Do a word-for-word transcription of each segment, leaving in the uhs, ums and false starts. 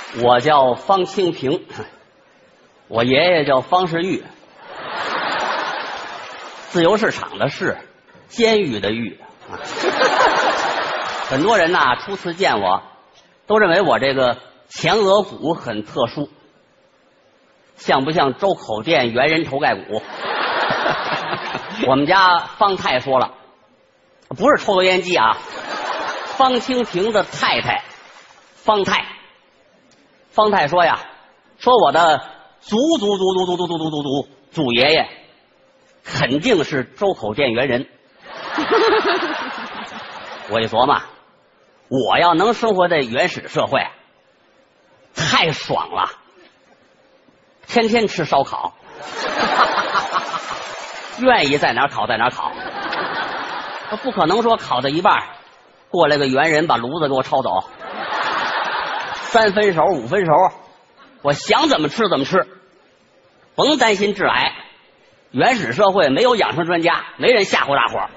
我叫方清平，我爷爷叫方世玉，自由市场的市，监狱的狱。很多人呐，初次见我，都认为我这个前额骨很特殊，像不像周口店猿人头盖骨？我们家方太说了，不是抽油烟机啊，方清平的太太方太。方太说呀，说我的祖祖祖祖祖祖祖祖祖祖祖爷爷肯定是周口店猿人。我一琢磨，我要能生活在原始社会，太爽了，天天吃烧烤，愿意在哪儿烤在哪儿烤。不可能说烤到一半过来个猿人把炉子给我抄走，三分熟五分熟，我想怎么吃怎么吃，甭担心致癌。原始社会没有养生专家，没人吓唬大伙儿。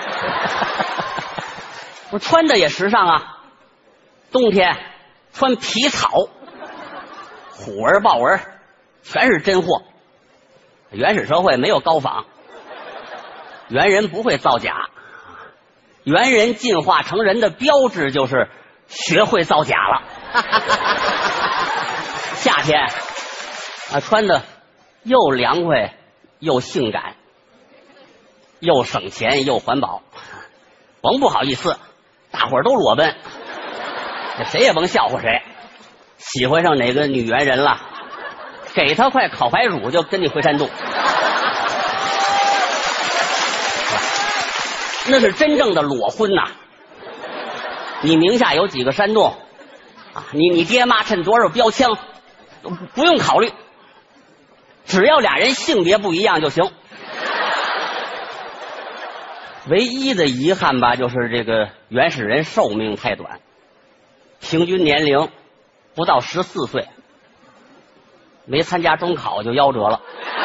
我穿的也时尚啊，冬天穿皮草，虎纹豹纹全是真货。原始社会没有高仿，猿人不会造假，猿人进化成人的标志就是学会造假了。夏天啊，穿的又凉快又性感，又省钱又环保，甭不好意思，大伙儿都裸奔，谁也甭笑话谁。喜欢上哪个女猿人了，给她块烤白薯就跟你回山洞。那是真正的裸婚呐！你名下有几个山洞啊？你你爹妈趁多少标枪，不用考虑，只要俩人性别不一样就行。唯一的遗憾吧，就是这个原始人寿命太短，平均年龄不到十四岁，没参加中考就夭折了。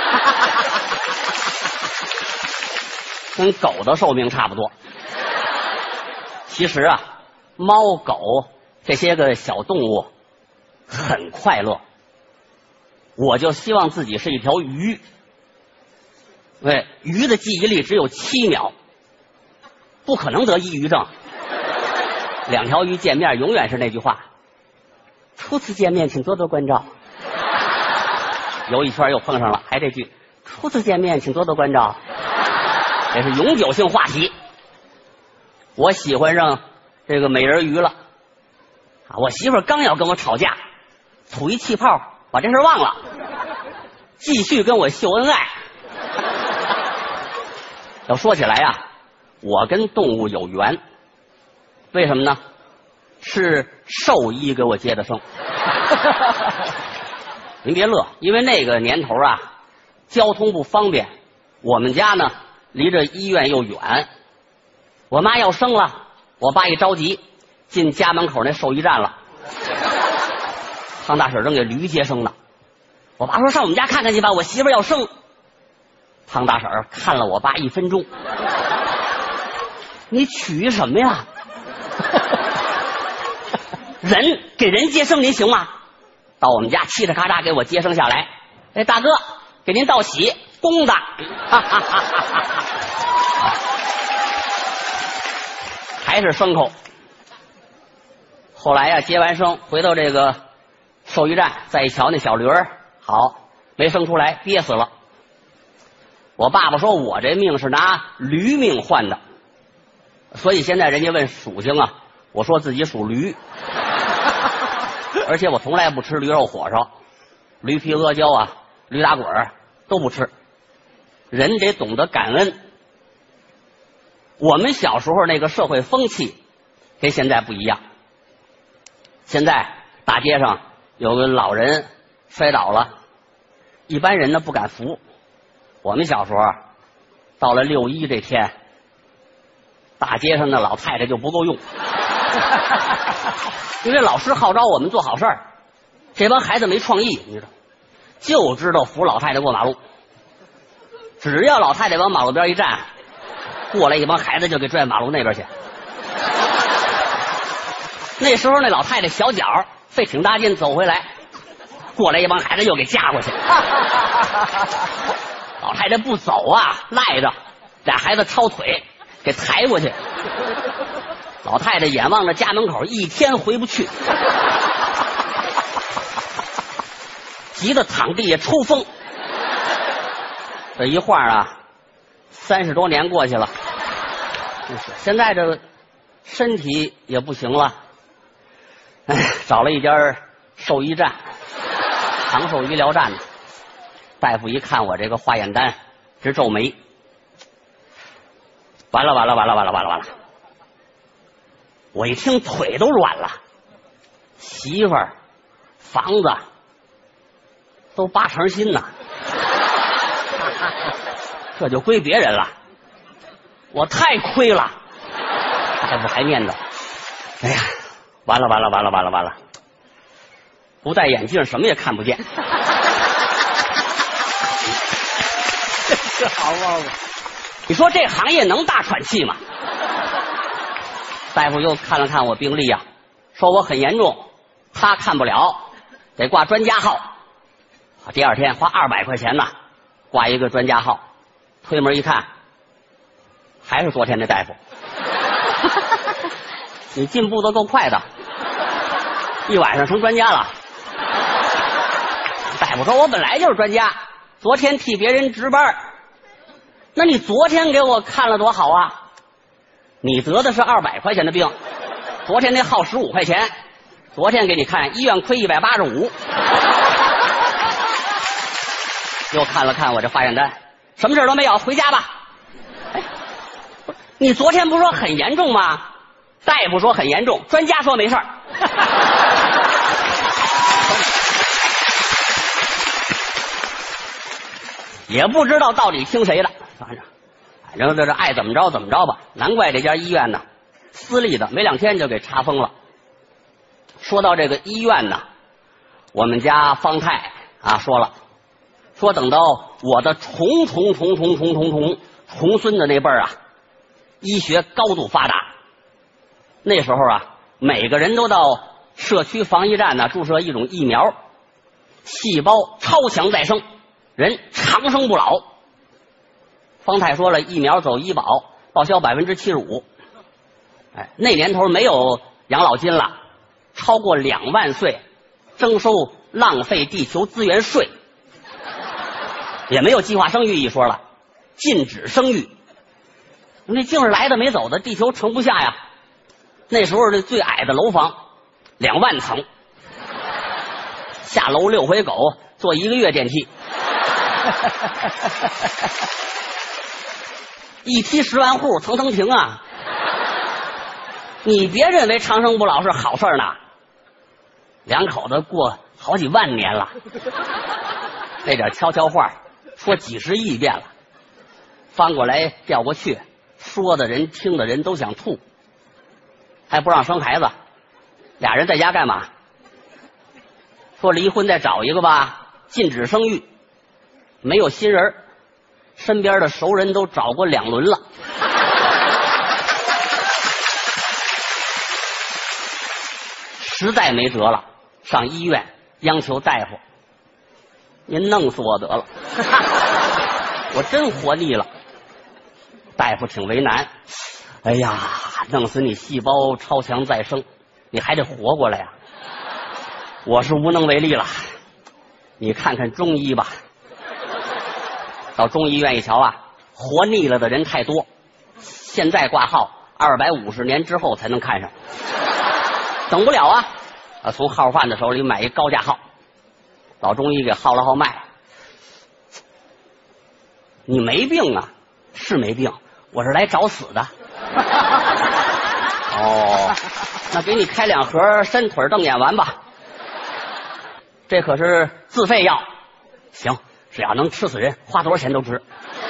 跟狗的寿命差不多。其实啊，猫狗这些个小动物很快乐，我就希望自己是一条鱼。对，鱼的记忆力只有七秒，不可能得抑郁症。两条鱼见面永远是那句话，初次见面请多多关照。游一圈又碰上了，还这句，初次见面请多多关照。这是永久性话题。我喜欢上这个美人鱼了啊！我媳妇儿刚要跟我吵架，吐一气泡，把这事忘了，继续跟我秀恩爱。要说起来呀、啊，我跟动物有缘，为什么呢？是兽医给我接的生。您别乐，因为那个年头啊，交通不方便，我们家呢离着医院又远，我妈要生了，我爸一着急，进家门口那兽医站了。汤大婶正给驴接生呢，我爸说上我们家看看去吧，我媳妇要生。汤大婶看了我爸一分钟，你取什么呀？人给人接生您行吗？到我们家嘁哩咔嚓给我接生下来，哎，大哥给您道喜，公的。还是牲口。后来呀、啊，接完生回到这个兽医站，再一瞧那小驴儿，好，没生出来，憋死了。我爸爸说我这命是拿驴命换的，所以现在人家问属性啊，我说自己属驴。而且我从来不吃驴肉火烧，驴皮阿胶啊，驴打滚都不吃。人得懂得感恩。我们小时候那个社会风气跟现在不一样。现在大街上有个老人摔倒了，一般人呢不敢扶。我们小时候到了六一这天，大街上的老太太就不够用。因为老师号召我们做好事儿，这帮孩子没创意，你知道，就知道扶老太太过马路。只要老太太往马路边一站，过来一帮孩子就给拽马路那边去。那时候那老太太小脚费挺大劲走回来，过来一帮孩子又给架过去。老太太不走啊，赖着，俩孩子抄腿给抬过去。老太太眼望着家门口，一天回不去，急得躺地下抽风。这一晃啊，三十多年过去了，现在这个身体也不行了。哎，找了一家兽医站，长寿医疗站，大夫一看我这个化验单，直皱眉。完了完了完了完了完了完了！我一听腿都软了，媳妇儿、房子都八成新呐，这就归别人了，我太亏了。大夫还念叨：“哎呀，完了完了完了完了完了！不戴眼镜什么也看不见。”这好毛病！你说这行业能大喘气吗？大夫又看了看我病历啊，说我很严重，他看不了，得挂专家号。第二天花二百块钱呢，挂一个专家号。推门一看，还是昨天的大夫。你进步的够快的，一晚上成专家了。大夫说我本来就是专家，昨天替别人值班。那你昨天给我看了多好啊！你得的是二百块钱的病，昨天那号十五块钱，昨天给你看医院亏一百八十五。又看了看我这化验单，什么事都没有，回家吧。哎，你昨天不是说很严重吗？大夫说很严重，专家说没事儿。也不知道到底听谁的，反正反正这是爱怎么着怎么着吧。难怪这家医院呢，私立的，没两天就给查封了。说到这个医院呢，我们家方太啊说了，说等到我的重重重重重重重重孙的那辈儿啊，医学高度发达，那时候啊，每个人都到社区防疫站呢注射一种疫苗，细胞超强再生，人长生不老。方太说了，疫苗走医保，报销百分之七十五。哎，那年头没有养老金了，超过两万岁征收浪费地球资源税，也没有计划生育一说了，禁止生育。那净是来的没走的，地球盛不下呀。那时候这最矮的楼房两万层，下楼遛回狗坐一个月电梯。一梯十万户，层层停啊！你别认为长生不老是好事呢，两口子过好几万年了，那点悄悄话说几十亿遍了，翻过来调过去，说的人听的人都想吐，还不让生孩子，俩人在家干嘛？说离婚再找一个吧，禁止生育，没有新人，身边的熟人都找过两轮了。实在没辙了，上医院央求大夫，您弄死我得了，我真活腻了。大夫挺为难，哎呀，弄死你细胞超强再生，你还得活过来呀、啊！我是无能为力了，你看看中医吧。到中医院一瞧啊，活腻了的人太多，现在挂号二百五十年之后才能看上，等不了啊！啊，从号贩子手里买一高价号，老中医给号了号脉。你没病啊？是没病，我是来找死的。哦，那给你开两盒伸腿瞪眼丸吧，这可是自费药。行，只要能吃死人，花多少钱都值。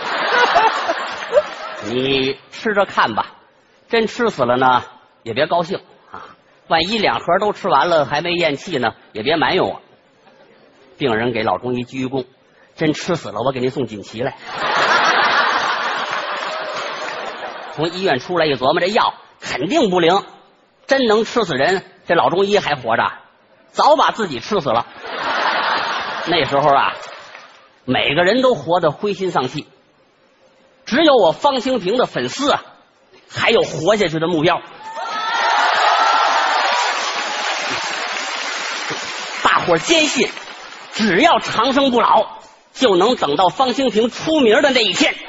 你吃着看吧，真吃死了呢，也别高兴啊。万一两盒都吃完了还没咽气呢，也别埋怨我。病人给老中医鞠一躬，真吃死了，我给您送锦旗来。从医院出来一琢磨，这药肯定不灵，真能吃死人，这老中医还活着， 早把自己吃死了。那时候啊，每个人都活得灰心丧气，只有我方清平的粉丝啊，还有活下去的目标。大伙儿坚信，只要长生不老，就能等到方清平出名的那一天。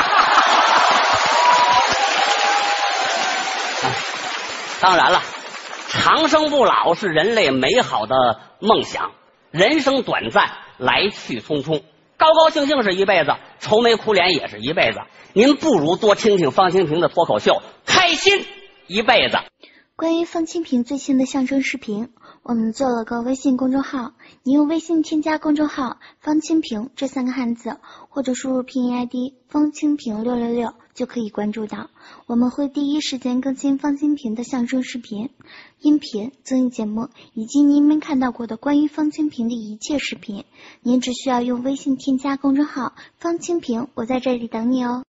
当然了，长生不老是人类美好的梦想，人生短暂，来去匆匆，高高兴兴是一辈子，愁眉苦脸也是一辈子。您不如多听听方清平的脱口秀，开心一辈子。 关于方清平最新的相声视频，我们做了个微信公众号，你用微信添加公众号方清平这三个汉字，或者输入拼音 I D 方清平六六六就可以关注到。我们会第一时间更新方清平的相声视频、音频、综艺节目，以及您没看到过的关于方清平的一切视频。您只需要用微信添加公众号方清平，我在这里等你哦。